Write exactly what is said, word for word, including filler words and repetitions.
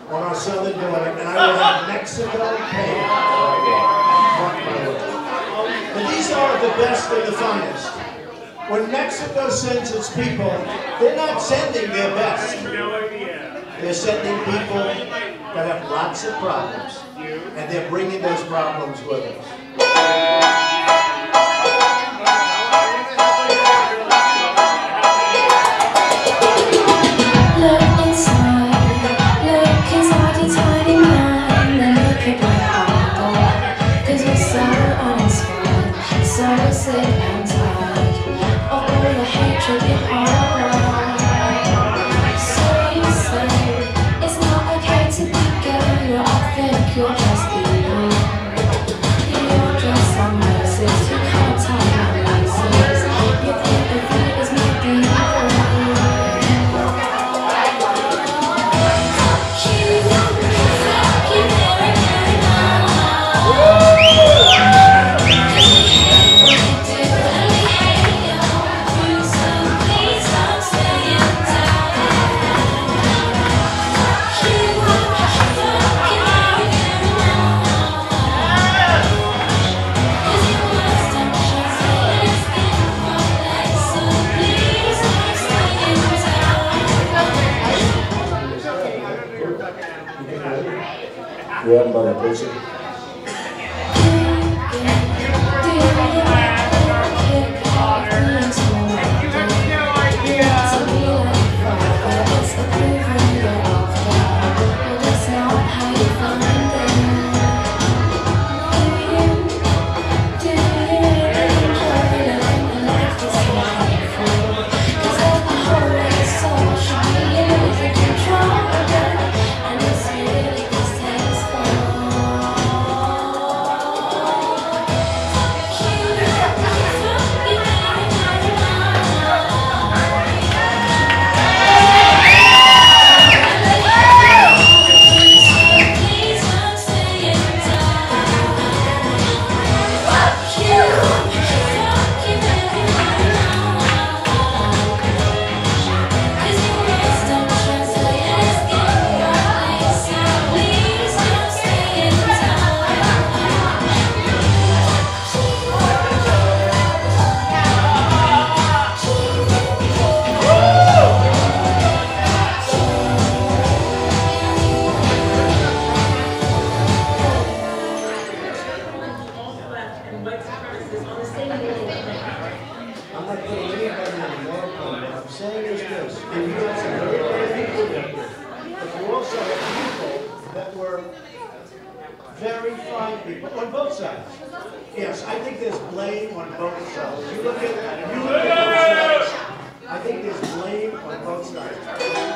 on our southern border, and I will have Mexico pay. And these are the best and the finest. When Mexico sends its people, they're not sending their best. They're sending people that have lots of problems, and they're bringing those problems with us. Yeah, I'm about to push it. I'm not putting anybody in the wrong corner. What I'm saying is this. And you have some very good people there. But you also have people that were very fine people on both sides. Yes, I think there's blame on both sides. You look at, you look at both sides. I think there's blame on both sides.